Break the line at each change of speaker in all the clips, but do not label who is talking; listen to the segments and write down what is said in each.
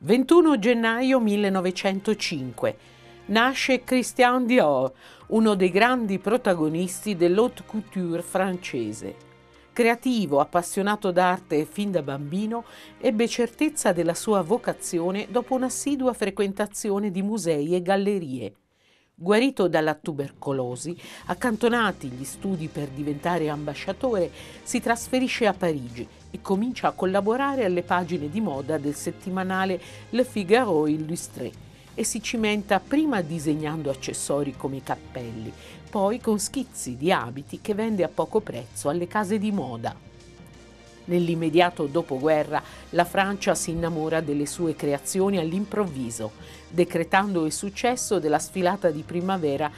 21 gennaio 1905 nasce Christian Dior, uno dei grandi protagonisti dell'haute couture francese. Creativo, appassionato d'arte fin da bambino, ebbe certezza della sua vocazione dopo un'assidua frequentazione di musei e gallerie. Guarito dalla tubercolosi, accantonati gli studi per diventare ambasciatore, si trasferisce a Parigi e comincia a collaborare alle pagine di moda del settimanale Le Figaro Illustré e si cimenta prima disegnando accessori come i cappelli, poi con schizzi di abiti che vende a poco prezzo alle case di moda. Nell'immediato dopoguerra la Francia si innamora delle sue creazioni all'improvviso, decretando il successo della sfilata di primavera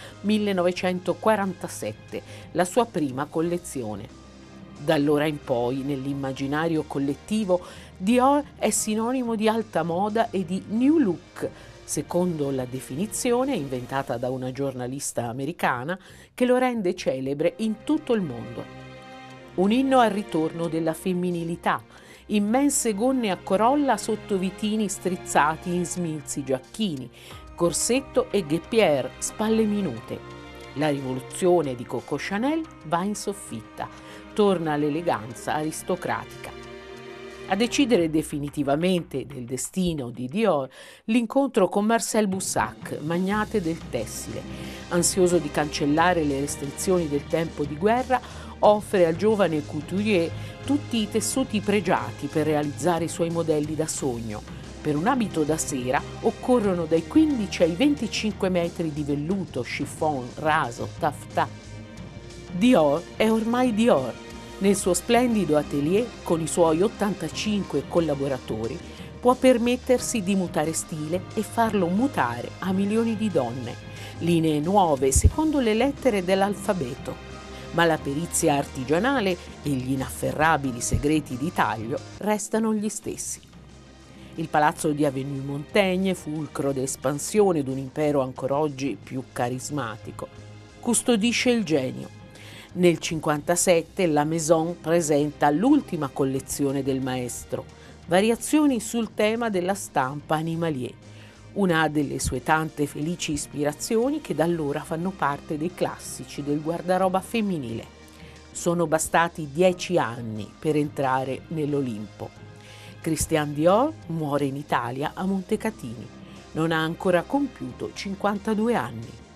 1947, la sua prima collezione. Da allora in poi, nell'immaginario collettivo, Dior è sinonimo di alta moda e di new look, secondo la definizione inventata da una giornalista americana che lo rende celebre in tutto il mondo. Un inno al ritorno della femminilità, immense gonne a corolla sotto vitini strizzati in smilzi giacchini, corsetto e guêpière, spalle minute. La rivoluzione di Coco Chanel va in soffitta, torna l'eleganza aristocratica. A decidere definitivamente del destino di Dior, l'incontro con Marcel Boussac, magnate del tessile. Ansioso di cancellare le restrizioni del tempo di guerra, offre al giovane couturier tutti i tessuti pregiati per realizzare i suoi modelli da sogno. Per un abito da sera occorrono dai 15 ai 25 metri di velluto, chiffon, raso, taffetà. Dior è ormai Dior. Nel suo splendido atelier, con i suoi 85 collaboratori, può permettersi di mutare stile e farlo mutare a milioni di donne. Linee nuove secondo le lettere dell'alfabeto. Ma la perizia artigianale e gli inafferrabili segreti di taglio restano gli stessi. Il palazzo di Avenue Montaigne, fulcro d'espansione d'un impero ancora oggi più carismatico, custodisce il genio. Nel 1957 la Maison presenta l'ultima collezione del maestro, variazioni sul tema della stampa animalier, una delle sue tante felici ispirazioni che da allora fanno parte dei classici del guardaroba femminile. Sono bastati 10 anni per entrare nell'Olimpo. Christian Dior muore in Italia a Montecatini. Non ha ancora compiuto 52 anni.